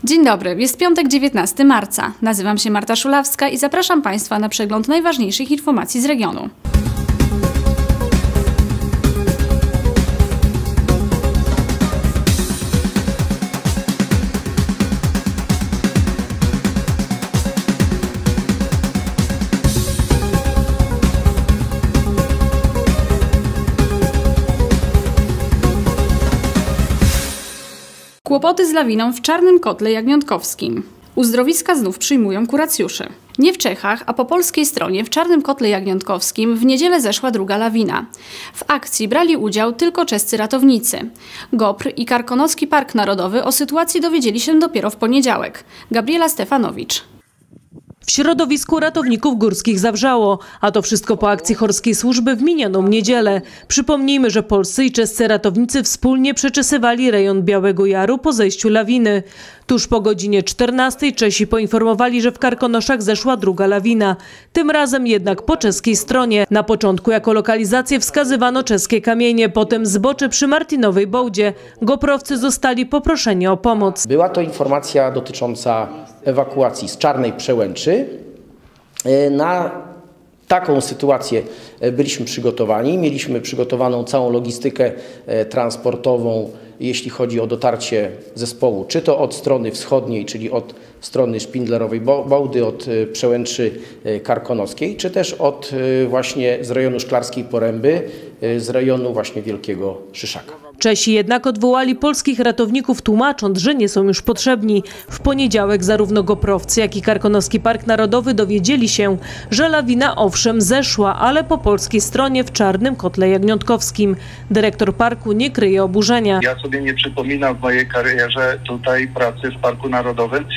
Dzień dobry, jest piątek 19 marca. Nazywam się Marta Szulawska i zapraszam Państwa na przegląd najważniejszych informacji z regionu. Kłopoty z lawiną w Czarnym Kotle Jagniątkowskim. Uzdrowiska znów przyjmują kuracjuszy. Nie w Czechach, a po polskiej stronie w Czarnym Kotle Jagniątkowskim w niedzielę zeszła druga lawina. W akcji brali udział tylko czescy ratownicy. GOPR i Karkonoski Park Narodowy o sytuacji dowiedzieli się dopiero w poniedziałek. Gabriela Stefanowicz. W środowisku ratowników górskich zawrzało, a to wszystko po akcji Horskiej Służby w minioną niedzielę. Przypomnijmy, że polscy i czescy ratownicy wspólnie przeczesywali rejon Białego Jaru po zejściu lawiny. Tuż po godzinie 14 Czesi poinformowali, że w Karkonoszach zeszła druga lawina. Tym razem jednak po czeskiej stronie. Na początku jako lokalizację wskazywano czeskie kamienie, potem zbocze przy Martinowej Bołdzie. Goprowcy zostali poproszeni o pomoc. Była to informacja dotycząca ewakuacji z Czarnej Przełęczy. Na taką sytuację byliśmy przygotowani. Mieliśmy przygotowaną całą logistykę transportową, jeśli chodzi o dotarcie zespołu, czy to od strony wschodniej, czyli od strony Szpindlerowej Bołdy, od Przełęczy Karkonoskiej, czy też od właśnie z rejonu Szklarskiej Poręby, z rejonu właśnie Wielkiego Szyszaka. Czesi jednak odwołali polskich ratowników, tłumacząc, że nie są już potrzebni. W poniedziałek zarówno goprowcy, jak i Karkonoski Park Narodowy dowiedzieli się, że lawina owszem zeszła, ale po polskiej stronie w Czarnym Kotle Jagniątkowskim. Dyrektor parku nie kryje oburzenia. Ja sobie nie przypominam w mojej karierze tutaj pracy w Parku Narodowym,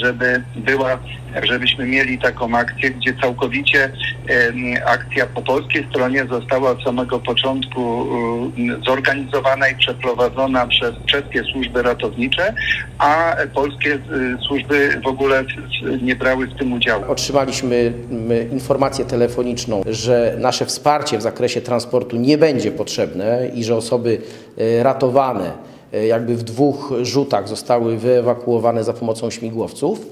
żebyśmy mieli taką akcję, gdzie całkowicie akcja po polskiej stronie została od samego początku zorganizowana i przeprowadzona przez czeskie służby ratownicze, a polskie służby w ogóle nie brały w tym udziału. Otrzymaliśmy informację telefoniczną, że nasze wsparcie w zakresie transportu nie będzie potrzebne i że osoby ratowane jakby w dwóch rzutach zostały wyewakuowane za pomocą śmigłowców.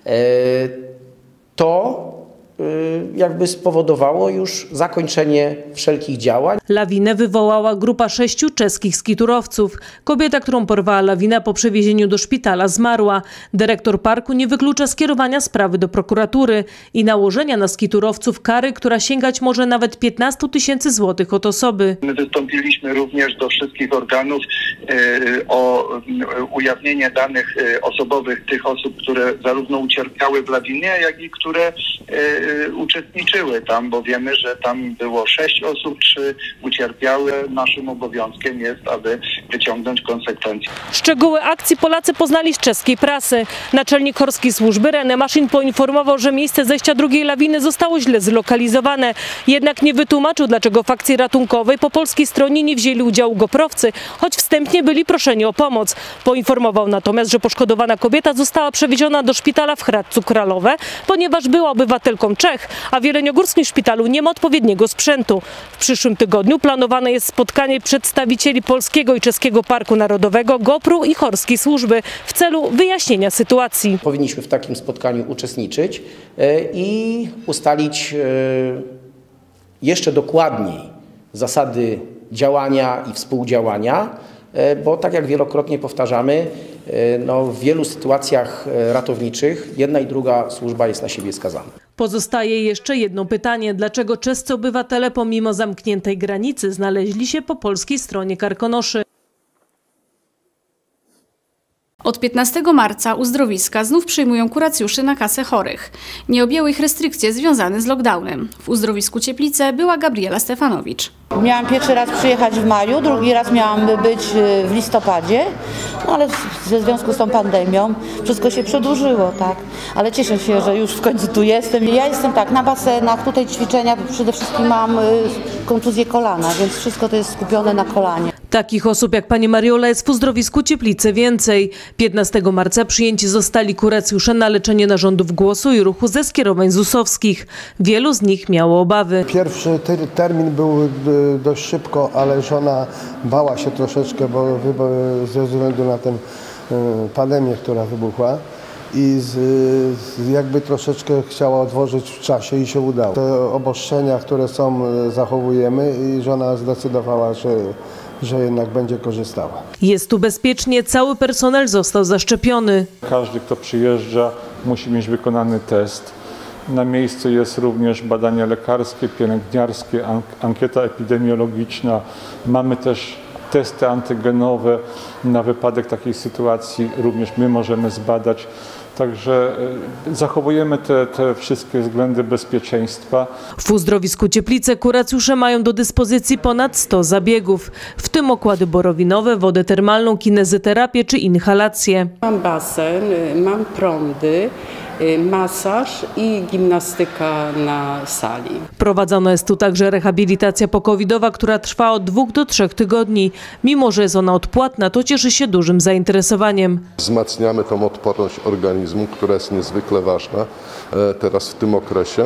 To jakby spowodowało już zakończenie wszelkich działań. Lawinę wywołała grupa 6 czeskich skiturowców. Kobieta, którą porwała lawina po przewiezieniu do szpitala, zmarła. Dyrektor parku nie wyklucza skierowania sprawy do prokuratury i nałożenia na skiturowców kary, która sięgać może nawet 15 000 złotych od osoby. My wystąpiliśmy również do wszystkich organów o ujawnienie danych osobowych tych osób, które zarówno ucierpiały w lawinie, jak i które uczestniczyły tam, bo wiemy, że tam było 6 osób, 3 ucierpiały. Naszym obowiązkiem jest, aby wyciągnąć konsekwencje. Szczegóły akcji Polacy poznali z czeskiej prasy. Naczelnik Horskiej Służby René Maszyn poinformował, że miejsce zejścia drugiej lawiny zostało źle zlokalizowane. Jednak nie wytłumaczył, dlaczego w akcji ratunkowej po polskiej stronie nie wzięli udziału goprowcy, choć wstępnie byli proszeni o pomoc. Poinformował natomiast, że poszkodowana kobieta została przewieziona do szpitala w Hradcu Králové, ponieważ była obywatelką Czech, a w jeleniogórskim szpitalu nie ma odpowiedniego sprzętu. W przyszłym tygodniu planowane jest spotkanie przedstawicieli Polskiego i Czeskiego Parku Narodowego, GOPR-u i Horskiej Służby w celu wyjaśnienia sytuacji. Powinniśmy w takim spotkaniu uczestniczyć i ustalić jeszcze dokładniej zasady działania i współdziałania, bo tak jak wielokrotnie powtarzamy, w wielu sytuacjach ratowniczych jedna i druga służba jest na siebie skazana. Pozostaje jeszcze jedno pytanie. Dlaczego czescy obywatele pomimo zamkniętej granicy znaleźli się po polskiej stronie Karkonoszy? Od 15 marca uzdrowiska znów przyjmują kuracjuszy na kasę chorych. Nie objęły ich restrykcje związane z lockdownem. W uzdrowisku Cieplice była Gabriela Stefanowicz. Miałam pierwszy raz przyjechać w maju, drugi raz miałam być w listopadzie, ale ze związku z tą pandemią wszystko się przedłużyło, tak. Ale cieszę się, że już w końcu tu jestem. Ja jestem tak, na basenach, tutaj ćwiczenia, przede wszystkim mam kontuzję kolana, więc wszystko to jest skupione na kolanie. Takich osób jak pani Mariola jest w uzdrowisku Cieplice więcej. 15 marca przyjęci zostali kuracjusze na leczenie narządów głosu i ruchu ze skierowań ZUS-owskich. Wielu z nich miało obawy. Pierwszy termin był dość szybko, ale żona bała się troszeczkę, bo ze względu na ten pandemię, która wybuchła i jakby troszeczkę chciała odłożyć w czasie i się udało. Te obostrzenia, które zachowujemy i żona zdecydowała, że jednak będzie korzystała. Jest tu bezpiecznie, cały personel został zaszczepiony. Każdy, kto przyjeżdża, musi mieć wykonany test. Na miejscu jest również badania lekarskie, pielęgniarskie, ankieta epidemiologiczna. Mamy też testy antygenowe. Na wypadek takiej sytuacji również my możemy zbadać. Także zachowujemy te wszystkie względy bezpieczeństwa. W uzdrowisku Cieplice kuracjusze mają do dyspozycji ponad 100 zabiegów, w tym okłady borowinowe, wodę termalną, kinezyterapię czy inhalację. Mam basen, mam prądy, masaż i gimnastyka na sali. Prowadzona jest tu także rehabilitacja pocovidowa, która trwa od 2 do 3 tygodni. Mimo że jest ona odpłatna, to cieszy się dużym zainteresowaniem. Wzmacniamy tą odporność organizmu, która jest niezwykle ważna teraz w tym okresie,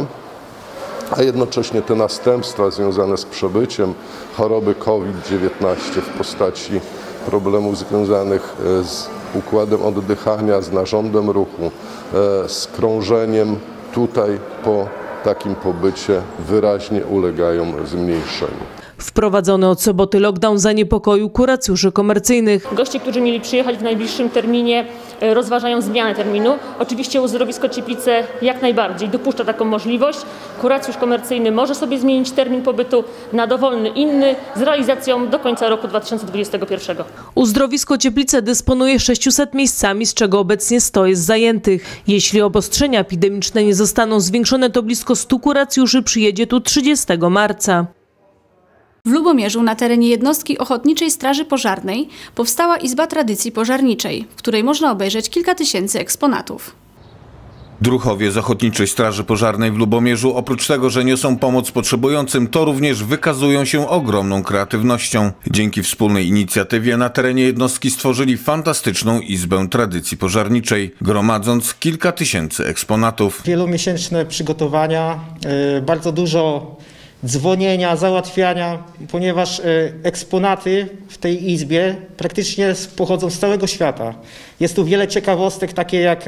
a jednocześnie te następstwa związane z przebyciem choroby COVID-19 w postaci problemów związanych z układem oddychania, z narządem ruchu, z krążeniem tutaj po takim pobycie wyraźnie ulegają zmniejszeniu. Wprowadzony od soboty lockdown zaniepokoił kuracjuszy komercyjnych. Goście, którzy mieli przyjechać w najbliższym terminie, rozważają zmianę terminu. Oczywiście uzdrowisko Cieplice jak najbardziej dopuszcza taką możliwość. Kuracjusz komercyjny może sobie zmienić termin pobytu na dowolny inny z realizacją do końca roku 2021. Uzdrowisko Cieplice dysponuje 600 miejscami, z czego obecnie 100 jest zajętych. Jeśli obostrzenia epidemiczne nie zostaną zwiększone, to blisko 100 kuracjuszy przyjedzie tu 30 marca. W Lubomierzu na terenie jednostki Ochotniczej Straży Pożarnej powstała Izba Tradycji Pożarniczej, w której można obejrzeć kilka tysięcy eksponatów. Druhowie z Ochotniczej Straży Pożarnej w Lubomierzu oprócz tego, że niosą pomoc potrzebującym, to również wykazują się ogromną kreatywnością. Dzięki wspólnej inicjatywie na terenie jednostki stworzyli fantastyczną Izbę Tradycji Pożarniczej, gromadząc kilka tysięcy eksponatów. Wielomiesięczne przygotowania, bardzo dużo dzwonienia, załatwiania, ponieważ eksponaty w tej izbie praktycznie pochodzą z całego świata. Jest tu wiele ciekawostek, takie jak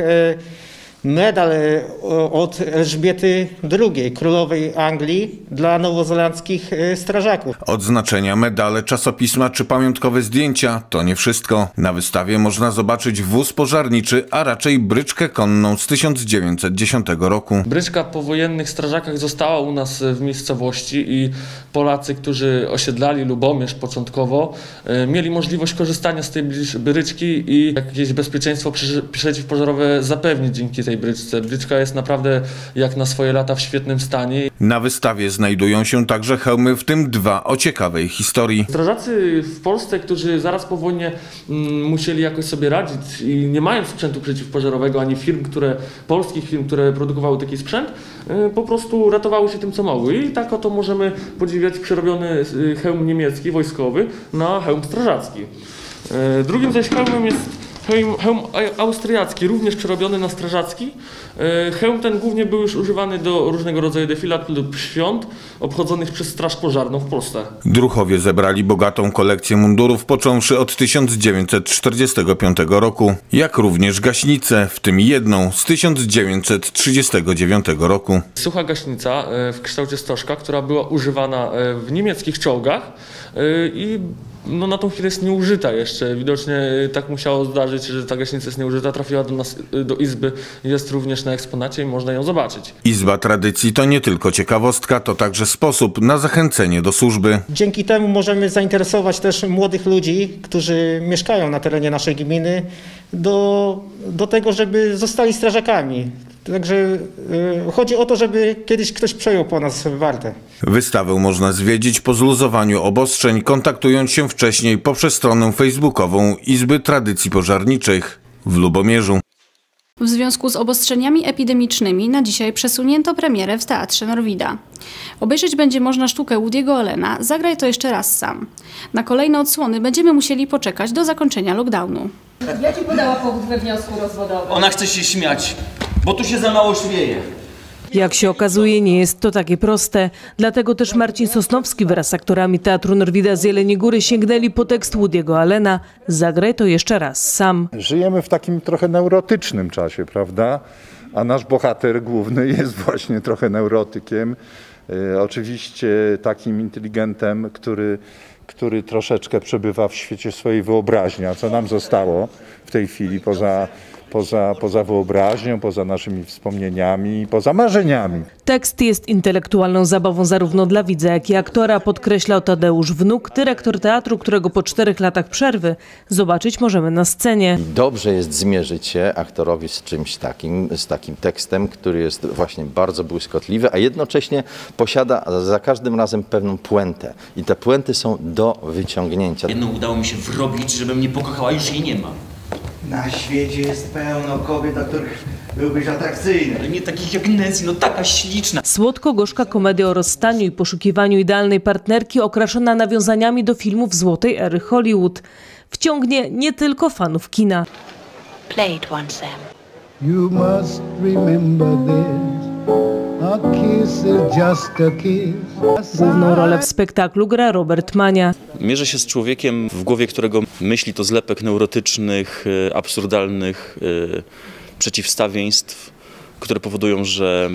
medal od Elżbiety II, królowej Anglii, dla nowozelandzkich strażaków. Odznaczenia, medale, czasopisma czy pamiątkowe zdjęcia to nie wszystko. Na wystawie można zobaczyć wóz pożarniczy, a raczej bryczkę konną z 1910 roku. Bryczka po wojennych strażakach została u nas w miejscowości i Polacy, którzy osiedlali Lubomierz początkowo, mieli możliwość korzystania z tej bryczki i jakieś bezpieczeństwo przeciwpożarowe zapewnić dzięki tej bryczce. Bryczka jest naprawdę jak na swoje lata w świetnym stanie. Na wystawie znajdują się także hełmy, w tym 2 o ciekawej historii. Strażacy w Polsce, którzy zaraz po wojnie musieli jakoś sobie radzić i nie mają sprzętu przeciwpożarowego, ani polskich firm, które produkowały taki sprzęt, po prostu ratowały się tym, co mogły. I tak oto możemy podziwiać przerobiony hełm niemiecki, wojskowy, na hełm strażacki. Drugim zaś hełmem jest hełm austriacki, również przerobiony na strażacki. Hełm ten głównie był już używany do różnego rodzaju defilat lub świąt obchodzonych przez Straż Pożarną w Polsce. Druhowie zebrali bogatą kolekcję mundurów począwszy od 1945 roku, jak również gaśnice, w tym jedną z 1939 roku. Sucha gaśnica w kształcie stożka, która była używana w niemieckich czołgach i na tą chwilę jest nieużyta jeszcze. Widocznie tak musiało zdarzyć, że ta gaśnica jest nieużyta, trafiła do nas, do izby, jest również na eksponacie i można ją zobaczyć. Izba Tradycji to nie tylko ciekawostka, to także sposób na zachęcenie do służby. Dzięki temu możemy zainteresować też młodych ludzi, którzy mieszkają na terenie naszej gminy, do tego, żeby zostali strażakami. Także chodzi o to, żeby kiedyś ktoś przejął po nas wartę. Wystawę można zwiedzić po zluzowaniu obostrzeń, kontaktując się wcześniej poprzez stronę facebookową Izby Tradycji Pożarniczych w Lubomierzu. W związku z obostrzeniami epidemicznymi na dzisiaj przesunięto premierę w Teatrze Norwida. Obejrzeć będzie można sztukę Woody'ego Allena Zagraj to jeszcze raz sam. Na kolejne odsłony będziemy musieli poczekać do zakończenia lockdownu. Jaki podała powód we wniosku rozwodowym? Ona chce się śmiać, bo tu się za mało śmieje. Jak się okazuje, nie jest to takie proste. Dlatego też Marcin Sosnowski wraz z aktorami Teatru Norwida z Jeleniej Góry sięgnęli po tekst Woody'ego Allena "Zagraj to jeszcze raz sam". Żyjemy w takim trochę neurotycznym czasie, prawda? A nasz bohater główny jest właśnie trochę neurotykiem. Oczywiście takim inteligentem, który troszeczkę przebywa w świecie swojej wyobraźni. A co nam zostało w tej chwili poza wyobraźnią, poza naszymi wspomnieniami, poza marzeniami. Tekst jest intelektualną zabawą zarówno dla widza, jak i aktora, podkreślał Tadeusz Wnuk, dyrektor teatru, którego po 4 latach przerwy zobaczyć możemy na scenie. Dobrze jest zmierzyć się aktorowi z czymś takim, z takim tekstem, który jest właśnie bardzo błyskotliwy, a jednocześnie posiada za każdym razem pewną puentę. I te puenty są do wyciągnięcia. Jedną udało mi się wrobić, żeby mnie pokochała, już jej nie ma. Na świecie jest pełno kobiet, do których byłbyś atrakcyjny. Ale nie takich jak Nancy, no taka śliczna. Słodko-gorzka komedia o rozstaniu i poszukiwaniu idealnej partnerki, okraszona nawiązaniami do filmów złotej ery Hollywood. Wciągnie nie tylko fanów kina. Play it once, Sam. You must remember this. A kiss is just a kiss. Główną rolę w spektaklu gra Robert Mania. Mierzę się z człowiekiem, w głowie którego myśli to zlepek neurotycznych, absurdalnych przeciwstawieństw, które powodują, że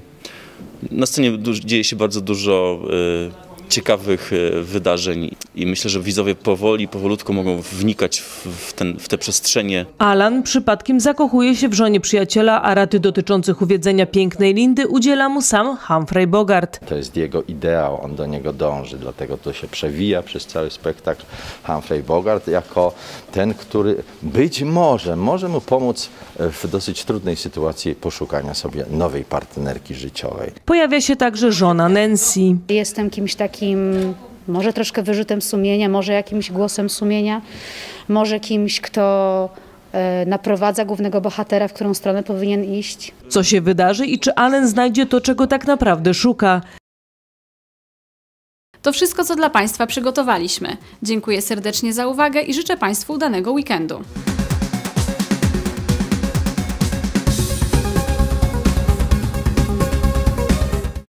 na scenie dzieje się bardzo dużo ciekawych wydarzeń i myślę, że widzowie powolutku mogą wnikać w te przestrzenie. Alan przypadkiem zakochuje się w żonie przyjaciela, a rady dotyczących uwiedzenia pięknej Lindy udziela mu sam Humphrey Bogart. To jest jego ideał, on do niego dąży, dlatego to się przewija przez cały spektakl. Humphrey Bogart jako ten, który być może mu pomóc w dosyć trudnej sytuacji poszukania sobie nowej partnerki życiowej. Pojawia się także żona Nancy. Jestem kimś takim, może troszkę wyrzutem sumienia, może jakimś głosem sumienia, może kimś, kto naprowadza głównego bohatera, w którą stronę powinien iść. Co się wydarzy i czy Allen znajdzie to, czego tak naprawdę szuka? To wszystko, co dla Państwa przygotowaliśmy. Dziękuję serdecznie za uwagę i życzę Państwu udanego weekendu.